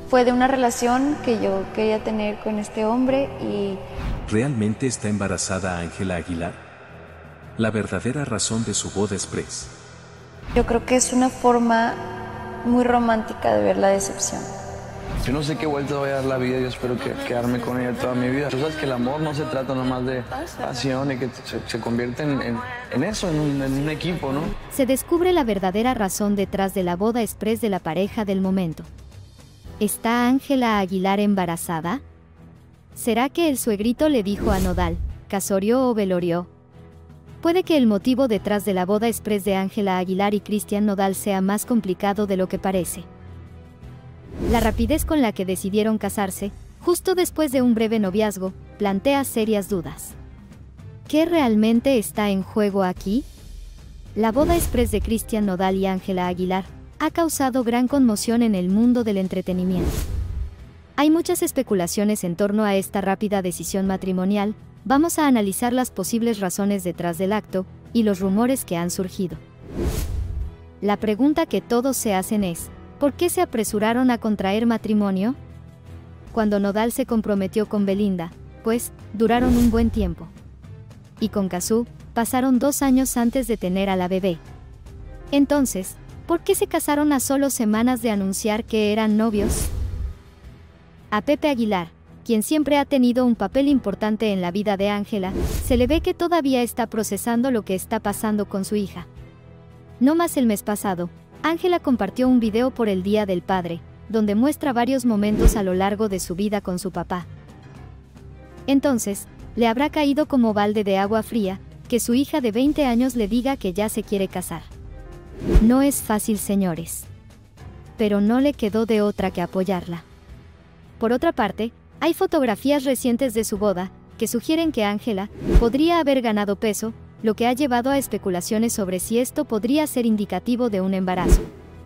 Fue de una relación que yo quería tener con este hombre y... ¿Realmente está embarazada Ángela Aguilar? La verdadera razón de su boda express. Yo creo que es una forma muy romántica de ver la decepción. Yo no sé qué vuelta voy a dar la vida, yo espero quedarme con ella toda mi vida. Tú sabes que el amor no se trata nomás de pasión y que se convierte en eso, en un equipo, ¿no? Se descubre la verdadera razón detrás de la boda express de la pareja del momento. ¿Está Ángela Aguilar embarazada? ¿Será que el suegrito le dijo a Nodal, casorio o velorio? Puede que el motivo detrás de la boda express de Ángela Aguilar y Cristian Nodal sea más complicado de lo que parece. La rapidez con la que decidieron casarse, justo después de un breve noviazgo, plantea serias dudas. ¿Qué realmente está en juego aquí? La boda express de Cristian Nodal y Ángela Aguilar ha causado gran conmoción en el mundo del entretenimiento. Hay muchas especulaciones en torno a esta rápida decisión matrimonial. Vamos a analizar las posibles razones detrás del acto y los rumores que han surgido. La pregunta que todos se hacen es, ¿por qué se apresuraron a contraer matrimonio? Cuando Nodal se comprometió con Belinda, pues, duraron un buen tiempo. Y con Cazzu, pasaron 2 años antes de tener a la bebé. Entonces, ¿por qué se casaron a solo semanas de anunciar que eran novios? A Pepe Aguilar, quien siempre ha tenido un papel importante en la vida de Ángela, se le ve que todavía está procesando lo que está pasando con su hija. No más el mes pasado, Ángela compartió un video por el Día del Padre, donde muestra varios momentos a lo largo de su vida con su papá. Entonces, le habrá caído como balde de agua fría, que su hija de 20 años le diga que ya se quiere casar. No es fácil, señores. Pero no le quedó de otra que apoyarla. Por otra parte, hay fotografías recientes de su boda, que sugieren que Ángela podría haber ganado peso, lo que ha llevado a especulaciones sobre si esto podría ser indicativo de un embarazo.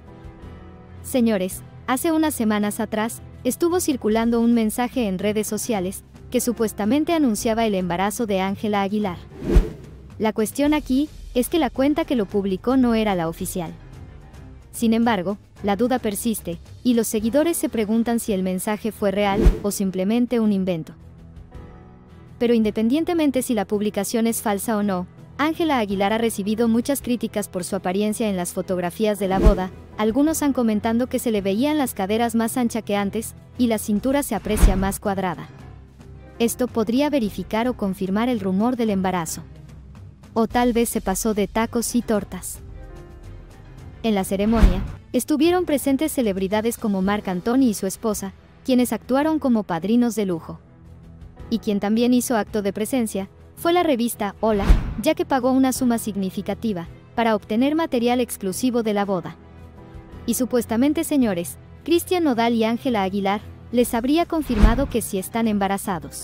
Señores, hace unas semanas atrás, estuvo circulando un mensaje en redes sociales, que supuestamente anunciaba el embarazo de Ángela Aguilar. La cuestión aquí, es que la cuenta que lo publicó no era la oficial. Sin embargo, la duda persiste, y los seguidores se preguntan si el mensaje fue real, o simplemente un invento. Pero independientemente si la publicación es falsa o no, Ángela Aguilar ha recibido muchas críticas por su apariencia en las fotografías de la boda. Algunos han comentado que se le veían las caderas más anchas que antes, y la cintura se aprecia más cuadrada. Esto podría verificar o confirmar el rumor del embarazo. O tal vez se pasó de tacos y tortas. En la ceremonia, estuvieron presentes celebridades como Marc Anthony y su esposa, quienes actuaron como padrinos de lujo. Y quien también hizo acto de presencia, fue la revista Hola, ya que pagó una suma significativa, para obtener material exclusivo de la boda. Y supuestamente, señores, Cristian Nodal y Ángela Aguilar, les habría confirmado que sí están embarazados.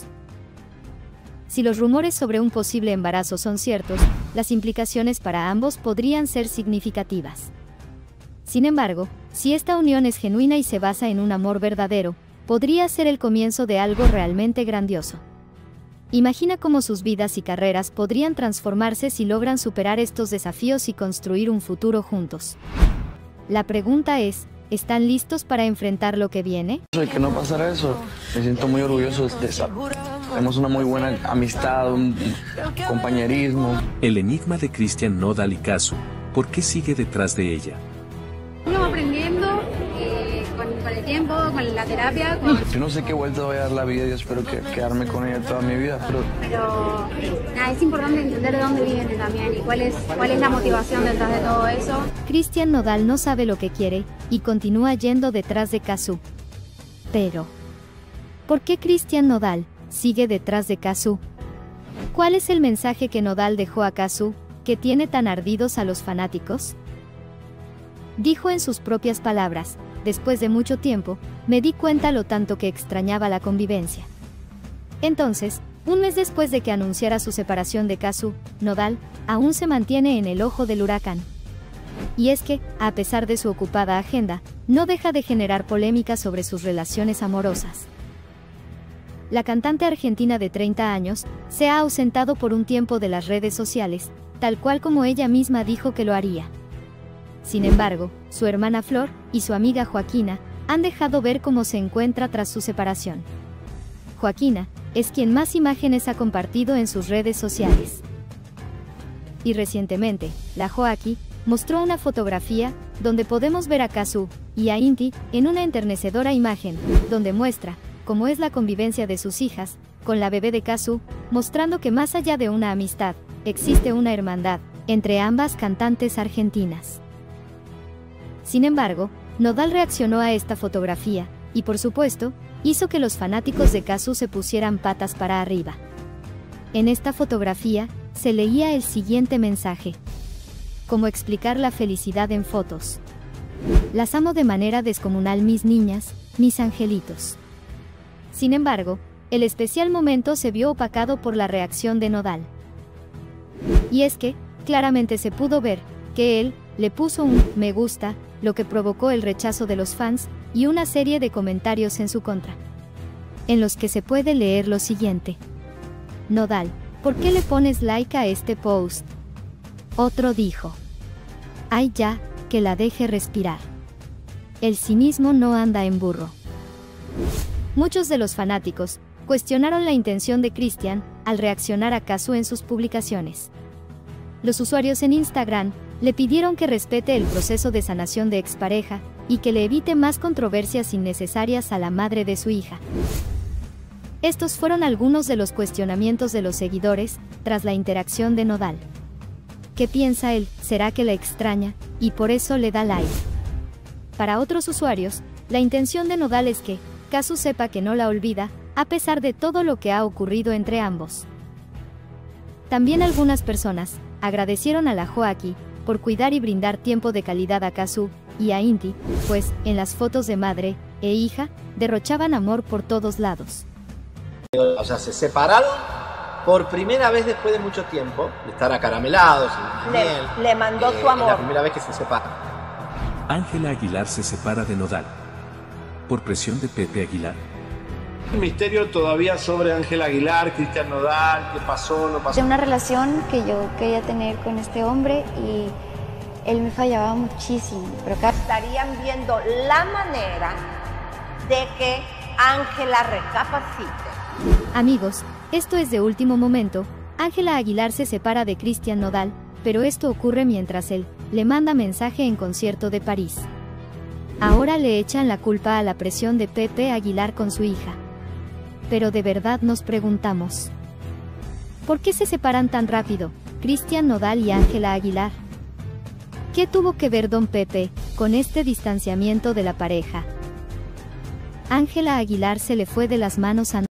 Si los rumores sobre un posible embarazo son ciertos, las implicaciones para ambos podrían ser significativas. Sin embargo, si esta unión es genuina y se basa en un amor verdadero, podría ser el comienzo de algo realmente grandioso. Imagina cómo sus vidas y carreras podrían transformarse si logran superar estos desafíos y construir un futuro juntos. La pregunta es, ¿están listos para enfrentar lo que viene? De que no pasara eso, me siento muy orgulloso de eso. Tenemos una muy buena amistad, un compañerismo. El enigma de Cristian Nodal y Cazzu, ¿por qué sigue detrás de ella? Uno va aprendiendo con el tiempo, con la terapia. Yo no sé qué vuelta voy a dar la vida, yo espero quedarme con ella toda mi vida. Pero nada, es importante entender de dónde viene también y cuál es la motivación detrás de todo eso. Cristian Nodal no sabe lo que quiere, y continúa yendo detrás de Cazzu. Pero, ¿por qué Cristian Nodal sigue detrás de Cazzu? ¿Cuál es el mensaje que Nodal dejó a Cazzu, que tiene tan ardidos a los fanáticos? Dijo en sus propias palabras, después de mucho tiempo, me di cuenta lo tanto que extrañaba la convivencia. Entonces, un mes después de que anunciara su separación de Cazzu, Nodal aún se mantiene en el ojo del huracán. Y es que, a pesar de su ocupada agenda, no deja de generar polémica sobre sus relaciones amorosas. La cantante argentina de 30 años se ha ausentado por un tiempo de las redes sociales, tal cual como ella misma dijo que lo haría. Sin embargo, su hermana Flor y su amiga Joaquina han dejado ver cómo se encuentra tras su separación. Joaquina es quien más imágenes ha compartido en sus redes sociales. Y recientemente, la Joaquí mostró una fotografía donde podemos ver a Cazzu y a Inti en una enternecedora imagen, donde muestra cómo es la convivencia de sus hijas con la bebé de Cazzu, mostrando que más allá de una amistad, existe una hermandad entre ambas cantantes argentinas. Sin embargo, Nodal reaccionó a esta fotografía y, por supuesto, hizo que los fanáticos de Cazzu se pusieran patas para arriba. En esta fotografía se leía el siguiente mensaje: ¿cómo explicar la felicidad en fotos? Las amo de manera descomunal, mis niñas, mis angelitos. Sin embargo, el especial momento se vio opacado por la reacción de Nodal. Y es que, claramente se pudo ver que él le puso un me gusta, lo que provocó el rechazo de los fans y una serie de comentarios en su contra, en los que se puede leer lo siguiente: Nodal, ¿por qué le pones like a este post? Otro dijo: ay ya, que la deje respirar. El cinismo no anda en burro. Muchos de los fanáticos cuestionaron la intención de Cristian al reaccionar a Cazzu en sus publicaciones. Los usuarios en Instagram le pidieron que respete el proceso de sanación de expareja y que le evite más controversias innecesarias a la madre de su hija. Estos fueron algunos de los cuestionamientos de los seguidores tras la interacción de Nodal. ¿Qué piensa él? ¿Será que la extraña y por eso le da like? Para otros usuarios, la intención de Nodal es que Cazzu sepa que no la olvida, a pesar de todo lo que ha ocurrido entre ambos. También algunas personas agradecieron a la Joaquí por cuidar y brindar tiempo de calidad a Cazzu y a Inti, pues, en las fotos de madre e hija, derrochaban amor por todos lados. O sea, se separaron por primera vez después de mucho tiempo, de estar acaramelados, sin miel. Le mandó su amor. Es la primera vez que se separan. Ángela Aguilar se separa de Nodal. Por presión de Pepe Aguilar. El misterio todavía sobre Ángela Aguilar, Cristian Nodal, qué pasó, no pasó. De una relación que yo quería tener con este hombre y él me fallaba muchísimo. Pero estarían viendo la manera de que Ángela recapacite. Amigos, esto es de último momento. Ángela Aguilar se separa de Cristian Nodal, pero esto ocurre mientras él le manda mensaje en concierto de París. Ahora le echan la culpa a la presión de Pepe Aguilar con su hija. Pero de verdad nos preguntamos, ¿por qué se separan tan rápido Cristian Nodal y Ángela Aguilar? ¿Qué tuvo que ver don Pepe con este distanciamiento de la pareja? Ángela Aguilar se le fue de las manos a